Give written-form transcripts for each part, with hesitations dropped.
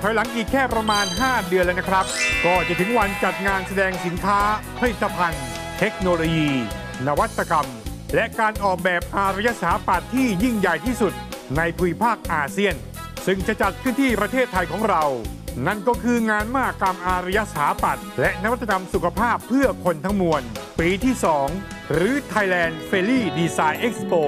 อยหลังอีกแค่ประมาณ 5 เดือนแล้วนะครับก็จะถึงวันจัดงานแสดงสินค้าผลิตภัณฑ์เทคโนโลยี นวัตกรรม และการออกแบบอารยสถาปัตย์ที่ยิ่งใหญ่ที่สุดในภูมิภาคอาเซียนซึ่งจะจัดขึ้นที่ประเทศไทยของเรานั่นก็คืองานมหกรรมอารยสถาปัตย์และนวัตกรรมสุขภาพเพื่อคนทั้งมวลปีที่ 2 หรือ Thailand Fairy Design Expo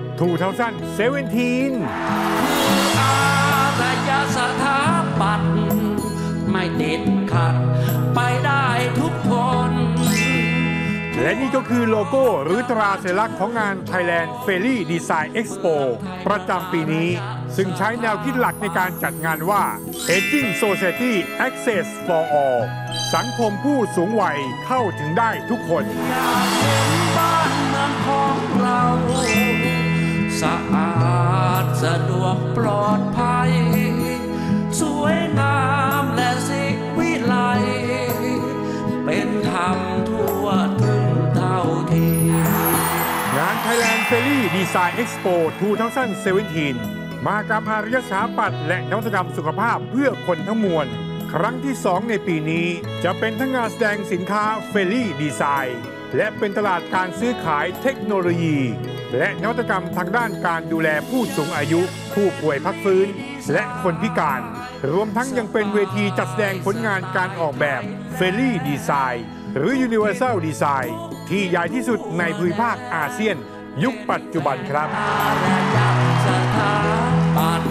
2017 อารยสถาปัตย์ไม่ติดขัดไปได้ทุกคนและนี่ก็คือโลโก้หรือตราสัญลักษณ์ของงาน Thailand Fairy Design Expo ประจำปีนี้ซึ่งใช้แนวคิดหลักในการจัดงานว่า Aging Society Access for All สังคมผู้สูงวัยเข้าถึงได้ทุกคนอยากเห็นบ้านเมืองของเราสะอาดสะดวกปลอดภัยสวยงามและสิวิไลเป็นธรรมทั่วถึงเท่าเทียมงาน Thailand Fairy Design Expo 2017 มหกรรมอารยสถาปัตย์และนวัตกรรมสุขภาพเพื่อคนทั้งมวลครั้งที่ 2 ในปีนี้จะเป็นทั้งงานแสดงสินค้า Fairy Design และเป็นตลาดการซื้อขายเทคโนโลยี และนวัตกรรมทางด้านการดูแลผู้สูงอายุผู้ป่วยพักฟื้นและคนพิการรวมทั้งยังเป็นเวทีจัดแสดงผลงานการออกแบบ Fairy Design หรือ Universal Design ที่ใหญ่ที่สุดในภูมิภาคอาเซียนยุคปัจจุบันครับอารยสถาปัตย์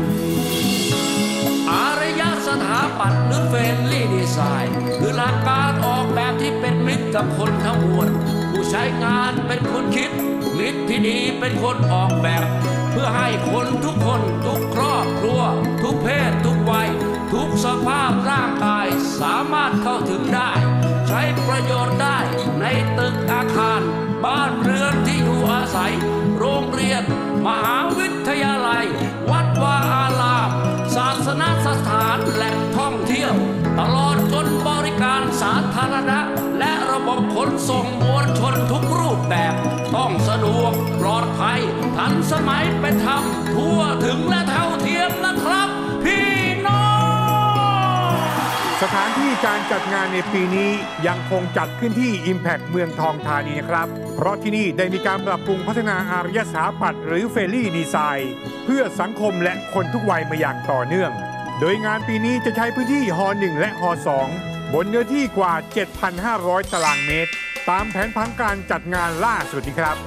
หรือ Fairy Design คือหลักการออกแบบที่เป็นมิตรกับคนทั้งมวลผู้ใช้งานเป็นคนคิดมิตรที่ดีเป็นคนออกแบบเพื่อให้คนทุกคนทุกครอบครัวทุกเพศทุกวัยทุกสภาพร่างกายสามารถเข้าถึงได้ใช้ประโยชน์ได้ในตึกอาคารบ้านเรือนที่อยู่อาศัยโรงเรียนมหาวิทยาลัยวัดวาอารามศาสนสถานแหล่งท่องเที่ยวตลอดจนบริการสาธารณะและระบบขนส่งมวลชนทุกรูปแบบต้องสะดวกปลอดภัยทันสมัยเป็นธรรมทั่วถึงและเท่าเทียมนะครับพี่น้องสถานที่การจัดงานในปีนี้ยังคงจัดขึ้นที่ Impact เมืองทองธานีนะครับเพราะที่นี่ได้มีการปรับปรุงพัฒนาอารยสถาปัตย์หรือ Fairy Design เพื่อสังคมและคนทุกวัยมาอย่างต่อเนื่องโดยงานปีนี้จะใช้พื้นที่ฮ.1 และฮ.2 บนเนื้อที่กว่า 7,500 ตารางเมตรตามแผนผังการจัดงานล่าสุดนี้ครับ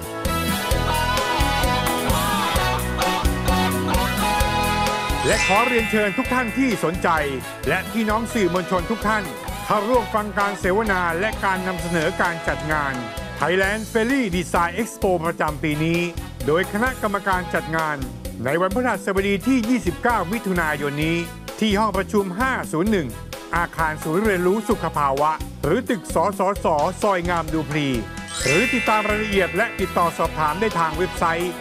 และขอเรียนเชิญทุกท่านที่สนใจและพี่น้องสื่อมวลชนทุกท่านเข้าร่วมฟังการเสวนาและการนำเสนอการจัดงาน Thailand Fairy Design Expo ประจำปีนี้โดยคณะกรรมการจัดงานในวันพฤหัสบดีที่ 29 มิถุนายนนี้ที่ห้องประชุม 501 อาคารศูนย์เรียนรู้สุขภาวะหรือตึกสสส.ซอยงามดูพลีหรือติดตามรายละเอียดและติดต่อสอบถามได้ทางเว็บไซต์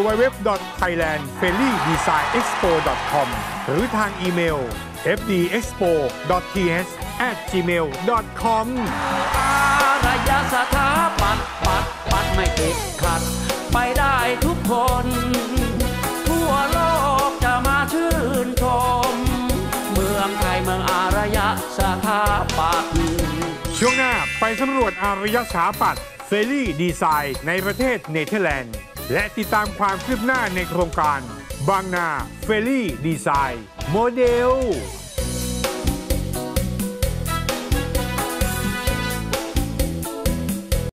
www.thailandfairydesignexpo.com หรือทางอีเมล fdexpo.th@gmail.com อารยสถาปัตย์ไม่ติดขัดไปได้ทุกคนทั่วโลกจะมาชื่นชมเมืองไทยเมืองอารยสถาปัตย์ช่วงหน้าไปสำรวจอารยสถาปัตย์ Fairy Design ในประเทศเนเธอร์แลนด์และติดตามความคืบหน้าในโครงการบางนา Fairy Design โมเดล